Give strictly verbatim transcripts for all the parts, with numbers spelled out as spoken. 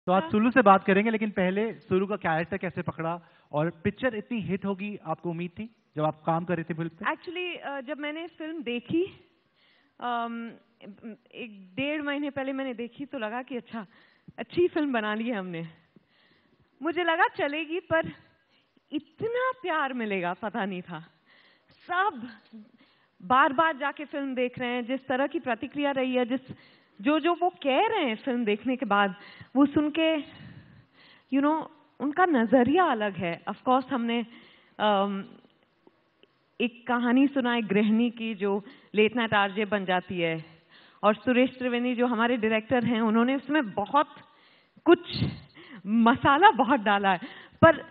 तो आज सुलू से बात करेंगे, लेकिन पहले सुलू का कैरेक्टर कैसे पकड़ा और पिक्चर इतनी हिट होगी आपको उम्मीद थी जब आप काम कर रहे थे फिल्म पे? एक्चुअली जब मैंने फिल्म देखी एक डेढ़ महीने पहले मैंने देखी तो लगा कि अच्छा अच्छी फिल्म बना ली है हमने। मुझे लगा चलेगी, पर इतना प्यार मिलेगा पता नहीं था। सब बार बार जाके फिल्म देख रहे हैं, जिस तरह की प्रतिक्रिया रही है, जिस जो जो वो कह रहे हैं फिल्म देखने के बाद, वो सुन के यू नो उनका नजरिया अलग है। ऑफ कोर्स हमने um, एक कहानी सुना है गृहिणी की जो लेट नाइट आरजे बन जाती है, और सुरेश त्रिवेदी जो हमारे डायरेक्टर हैं उन्होंने उसमें बहुत कुछ मसाला बहुत डाला है। पर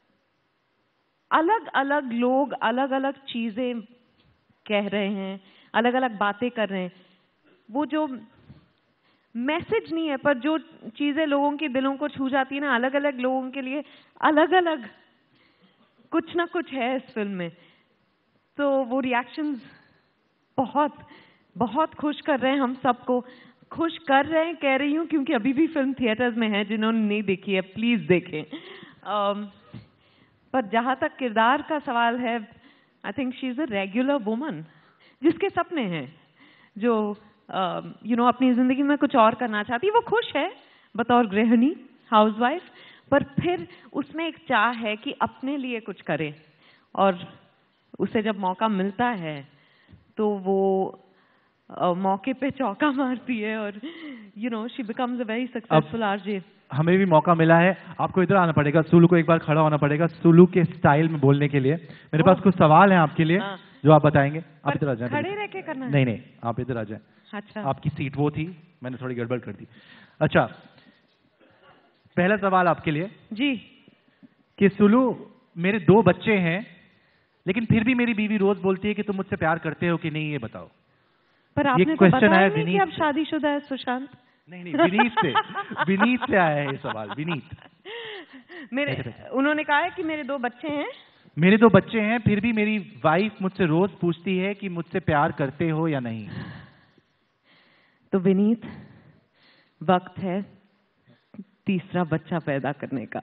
अलग अलग लोग अलग अलग चीजें कह रहे हैं, अलग अलग बातें कर रहे हैं। वो जो मैसेज नहीं है, पर जो चीजें लोगों के दिलों को छू जाती है ना, अलग अलग लोगों के लिए अलग अलग कुछ ना कुछ है इस फिल्म में। तो वो रिएक्शंस बहुत बहुत खुश कर रहे हैं, हम सबको खुश कर रहे हैं। कह रही हूँ क्योंकि अभी भी फिल्म थिएटर्स में है, जिन्होंने नहीं देखी है प्लीज देखें। um, पर जहां तक किरदार का सवाल है, I think she is a regular woman जिसके सपने हैं, जो यू नो अपनी जिंदगी में कुछ और करना चाहती है। वो खुश है बतौर गृहिणी, हाउसवाइफ, पर फिर उसमें एक चाह है कि अपने लिए कुछ करे, और उसे जब मौका मिलता है तो वो uh, मौके पे चौका मारती है, और you know she becomes a very successful RJ. हमें भी मौका मिला है। आपको इधर आना पड़ेगा, सुलू को एक बार खड़ा होना पड़ेगा सुलू के स्टाइल में बोलने के लिए। मेरे पास कुछ सवाल हैं आपके लिए, हाँ। जो आप बताएंगे। आप इधर आ जाए। खड़े रह के करना है? नहीं नहीं, आप इधर आ जाए। अच्छा, आपकी सीट वो थी, मैंने थोड़ी गड़बड़ कर दी। अच्छा, पहला सवाल आपके लिए जी कि सुलू, मेरे दो बच्चे हैं, लेकिन फिर भी मेरी बीवी रोज बोलती है कि तुम मुझसे प्यार करते हो कि नहीं, ये बताओ। पर आपने तो बताया नहीं कि आप शादीशुदा है सुशांत। नहीं नहीं, विनीत से विनीत से आया है ये सवाल। विनीत मेरे उन्होंने कहा है कि मेरे दो बच्चे हैं मेरे दो बच्चे हैं फिर भी मेरी वाइफ मुझसे रोज पूछती है कि मुझसे प्यार करते हो या नहीं। तो विनीत, वक्त है तीसरा बच्चा पैदा करने का।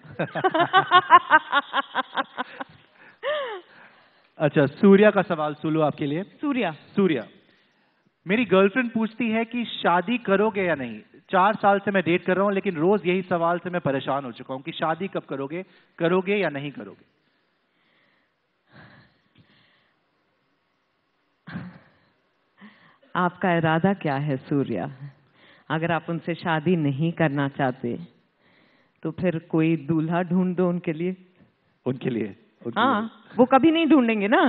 अच्छा, सूर्या का सवाल सुलू आपके लिए। सूर्या सूर्या, मेरी गर्लफ्रेंड पूछती है कि शादी करोगे या नहीं। चार साल से मैं डेट कर रहा हूं, लेकिन रोज यही सवाल से मैं परेशान हो चुका हूं कि शादी कब करोगे, करोगे या नहीं करोगे। आपका इरादा क्या है सूर्या? अगर आप उनसे शादी नहीं करना चाहते तो फिर कोई दूल्हा ढूंढ दो उनके लिए। उनके लिए, उनके हाँ लिए। वो कभी नहीं ढूंढेंगे ना।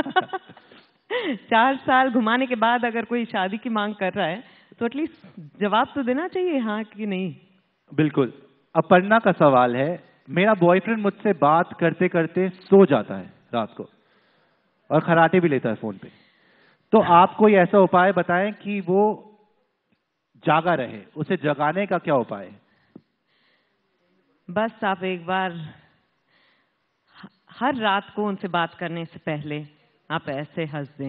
चार साल घुमाने के बाद अगर कोई शादी की मांग कर रहा है तो एटलीस्ट जवाब तो देना चाहिए, हाँ कि नहीं। बिल्कुल। अपर्णा का सवाल है, मेरा बॉयफ्रेंड मुझसे बात करते करते सो जाता है रात को, और खराटे भी लेता है फोन पे। तो आप कोई ऐसा उपाय बताएं कि वो जागा रहे, उसे जगाने का क्या उपाय है? बस आप एक बार हर रात को उनसे बात करने से पहले आप ऐसे हंस दें।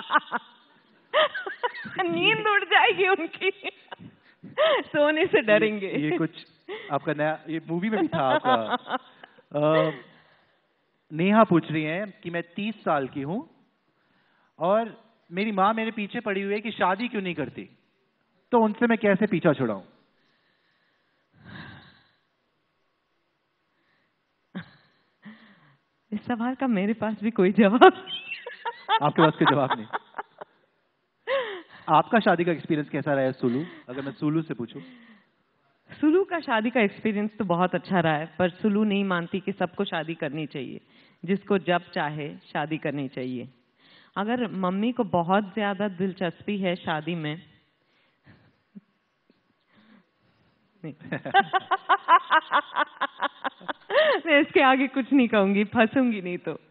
नींद उड़ जाएगी उनकी। सोने से डरेंगे। ये, ये कुछ आपका नया, ये मूवी में भी था आपका। आ, नेहा पूछ रही हैं कि मैं तीस साल की हूं और मेरी माँ मेरे पीछे पड़ी हुई है कि शादी क्यों नहीं करती, तो उनसे मैं कैसे पीछा छुड़ाऊं? इस सवाल का मेरे पास भी कोई जवाब नहीं। आपके पास कोई जवाब नहीं? आपका शादी का एक्सपीरियंस कैसा रहा है सुलू, अगर मैं सुलू से पूछूं? सुलू का शादी का एक्सपीरियंस तो बहुत अच्छा रहा है, पर सुलू नहीं मानती कि सबको शादी करनी चाहिए। जिसको जब चाहे शादी करनी चाहिए। अगर मम्मी को बहुत ज्यादा दिलचस्पी है शादी में, मैं इसके आगे कुछ नहीं कहूंगी, फंसूंगी नहीं तो।